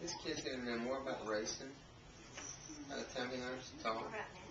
This kid's gonna know more about racing by the time he learns to talk.